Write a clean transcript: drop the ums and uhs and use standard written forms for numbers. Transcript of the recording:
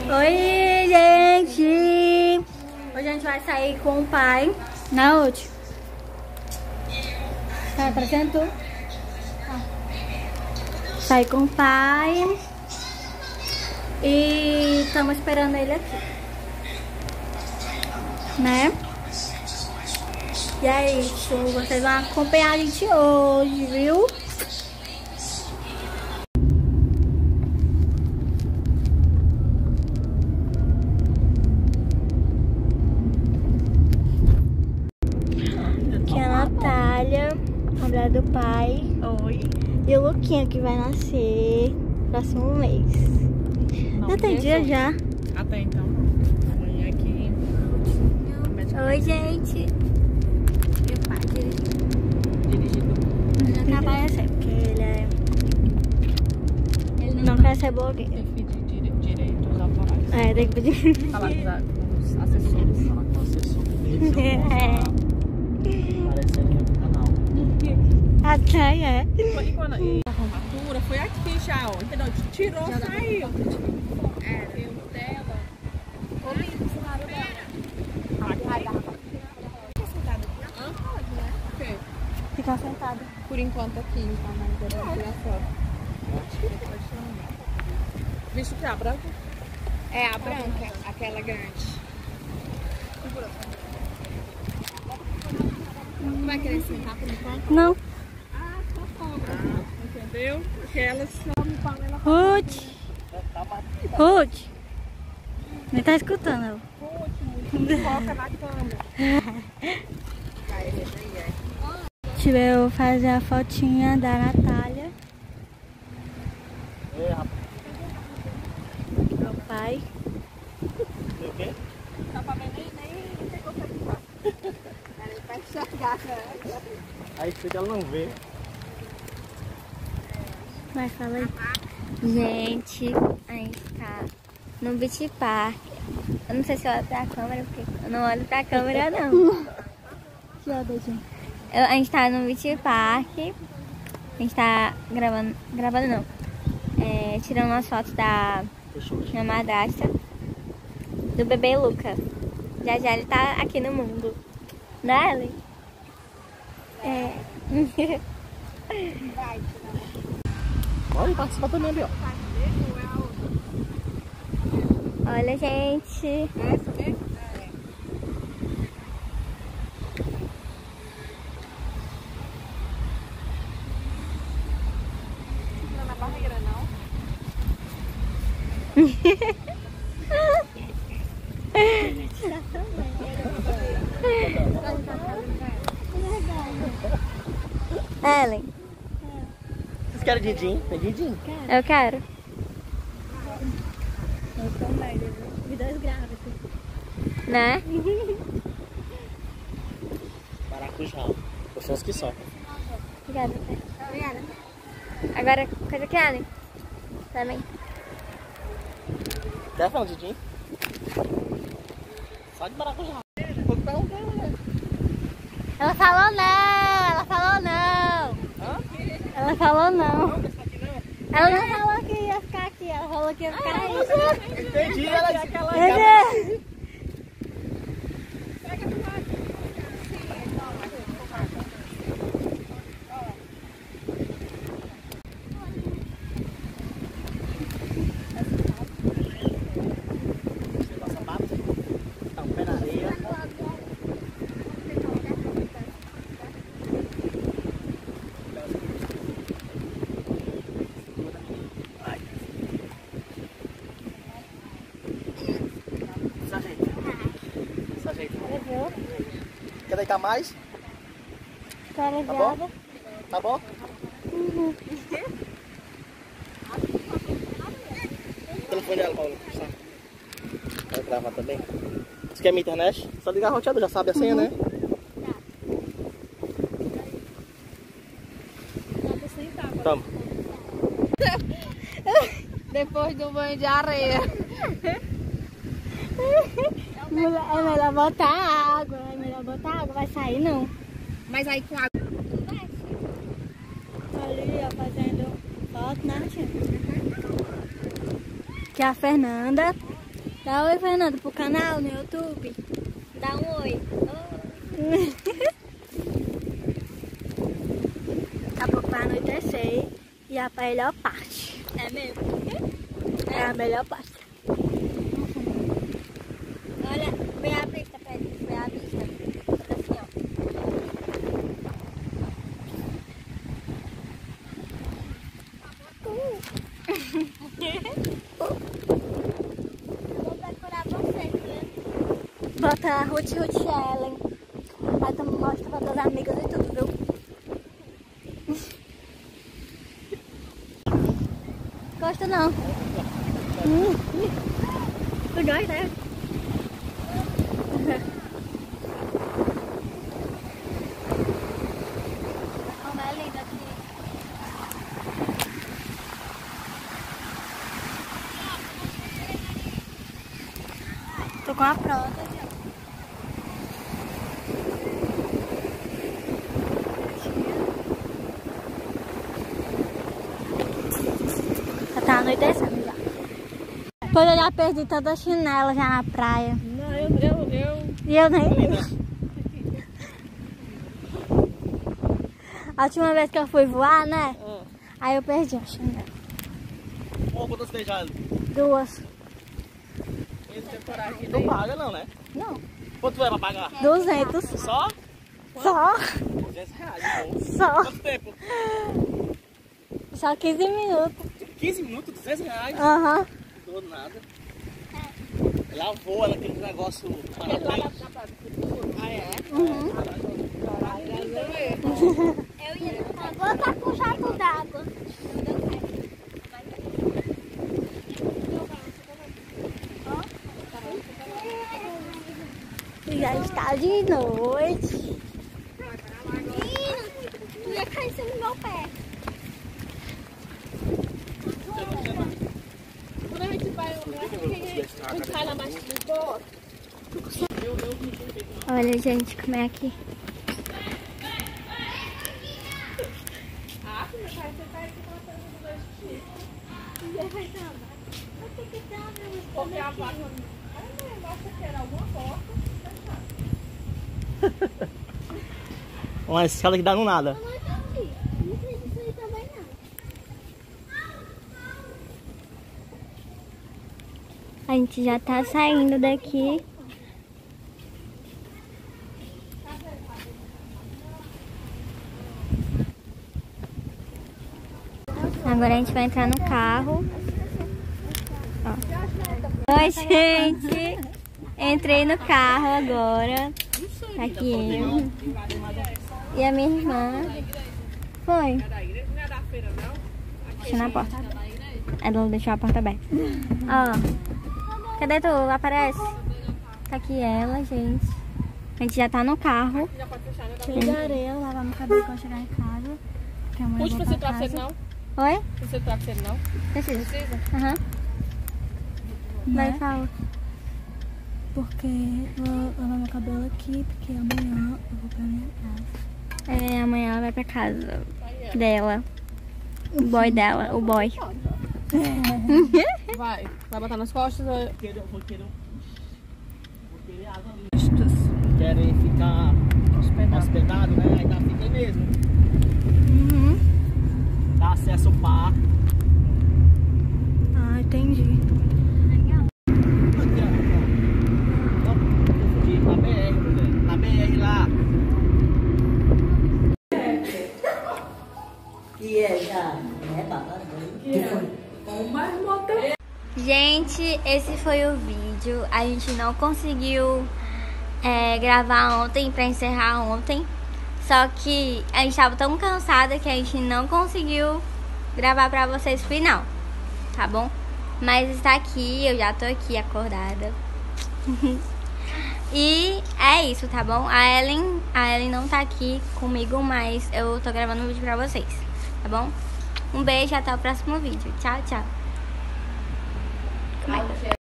Oi, gente! Hoje a gente vai sair com o pai na última. Tá apresentou? Sair com o pai e estamos esperando ele aqui, né? E é isso, vocês vão acompanhar a gente hoje, viu? Aqui é a Natália, a mulher do pai. Oi. E o Luquinha, que vai nascer no próximo mês. Já tem dia já. Até então. Amanhã aqui. Oi, gente. Meu pai Dirigindo. não trabalha sempre, porque ele não quer ser blogueiro. Tem que pedir direitos autorais. É, tem que pedir. Falar com os assessores. Falar com o assessor. Aparecendo no canal. Até é. E quando a formatura foi aqui já, ó. Entendeu? Tirou, já saiu. É, tem o dela. Ô, lindo, esse lado dela. Fica sentada aqui? Ah, pode, né? O quê? Ficar sentada. Por enquanto aqui, então, mas eu vou tirar foto. Visto que é a branca? É a branca, aquela grande. Não vai querer sentar por enquanto? Não. Ah, só cobra. Entendeu? Porque elas só me falam, ela Ruth. Ruth. Não tá escutando ela. foca na câmera. Deixa eu fazer a fotinha da Natália. Meu pai. Tá pra ver nem pegou pra cá. Ele vai enxergar, né? Aí fica ela não vê. Vai, fala aí. Gente, a gente tá no Beach Park. Eu não sei se eu olho pra câmera, porque eu não olho pra câmera, não. Que olha, gente. A gente tá no Beach Park. A gente tá gravando não. Tirando umas fotos da minha madrasta. Do bebê Luca. Já ele tá aqui no mundo. Né, Ellen? É. Olha, participa também ali, ó. Olha, gente. Essa mesmo? Não é na barreira, não? Ellen, Vocês querem din-din? Tem din-din? eu quero. Eu também, me dois grávidos. Né? Maracujá. Gostoso que só. Obrigada. Obrigada. Agora, coisa que Ellen. Também. Quer falar din-din? Só de maracujá. Vou perguntar, né? Ela falou não, ela falou não. Hã? Ela falou não. Não, essa aqui não. Ela não falou que ia ficar aqui, ela falou que ia ficar aí. Entendi, ela disse que ela Quer deitar mais? Cara, Tá bom? Tá bom? Uhum. O telefone dela, Paula. Quero gravar também. Você quer minha internet? Só ligar o roteador, já sabe a senha, né? Toma. Depois do banho de areia. É melhor botar água, vai sair não. Mas aí com água. Ali, ó, fazendo foto, né, tia? Que é a Fernanda, Dá oi, Fernando, pro canal no YouTube. Dá um oi. Oi. Daqui a pouco vai anoitecer e a melhor parte. É mesmo? É a melhor parte. Olha, vem a vista, Pedro. Vem a vista. Assim, ó. Vou procurar você, viu? Bota a Ruth Ellen. Aí tu mostra pra tuas amigas e tudo, viu? Gosto não. Tu gosta, né? Como é lindo aqui. Tô com a prótese. Já tá anoitecendo já. Pois eu já perdi toda a chinela já na praia. Não, E eu nem. A última vez que eu fui voar, né? Aí eu perdi a chinela. Quantas tem já? 2. Não paga não, né? Não. Quanto vai pra pagar? 200. Só? Só. R$200, então. Só. Quanto tempo? Só 15 minutos. 15 minutos, R$200. Aham. Não dou nada. Ela voa naquele negócio. Ah, é? Uhum. Eu ia Vou estar com jato d'água. Já está de noite. Tu ia cair em cima do meu pé. Quando a gente vai, a gente vai na marcha do bote. Olha, gente, como é aqui. Ah, meu pai, você vai aqui mostrando os dois tipos. Porque a vaca... Ai, mãe, mostra que era alguma porta. Uma escada que dá no nada. Eu não entendi. Não sei disso aí também não. A gente já tá saindo daqui. Agora a gente vai entrar no carro. Ó. Oi, gente. Entrei no carro agora. Aqui eu. E a minha irmã. Foi. Não é da feira, não? Deixa na porta. Ela deixou a porta aberta. Ó. Cadê tu? Aparece. Tá aqui ela, gente. A gente já tá no carro. Já pode fechar, né? Cheio de areia. Lavar meu cabelo quando chegar em casa. Que amanhã eu Puxa vou pra você pra travesseiro, casa. não? Oi? Você travesseiro, não? Precisa. Precisa? Aham. Vai, Né? fala. Porque eu vou lavar meu cabelo aqui, porque amanhã eu vou pra minha casa. É, amanhã ela vai pra casa dela. O boy dela, o boy. Vai. Vai botar nas costas ou... Vou querer água ali. Querem ficar hospedados, né? Aí tá, fica aí mesmo. Uhum. Dá acesso ao parque. Ah, entendi. Aqui, ó. Não, confundi. Na BR, mulher. Na BR lá. E é já é babado. Gente, esse foi o vídeo. A gente não conseguiu gravar ontem pra encerrar ontem. Só que a gente tava tão cansada que a gente não conseguiu gravar pra vocês o final. Tá bom? Mas está aqui, eu já tô aqui acordada. E é isso, tá bom? A Ellen não tá aqui comigo, mas eu tô gravando um vídeo pra vocês. Tá bom? Um beijo e até o próximo vídeo. Tchau, tchau.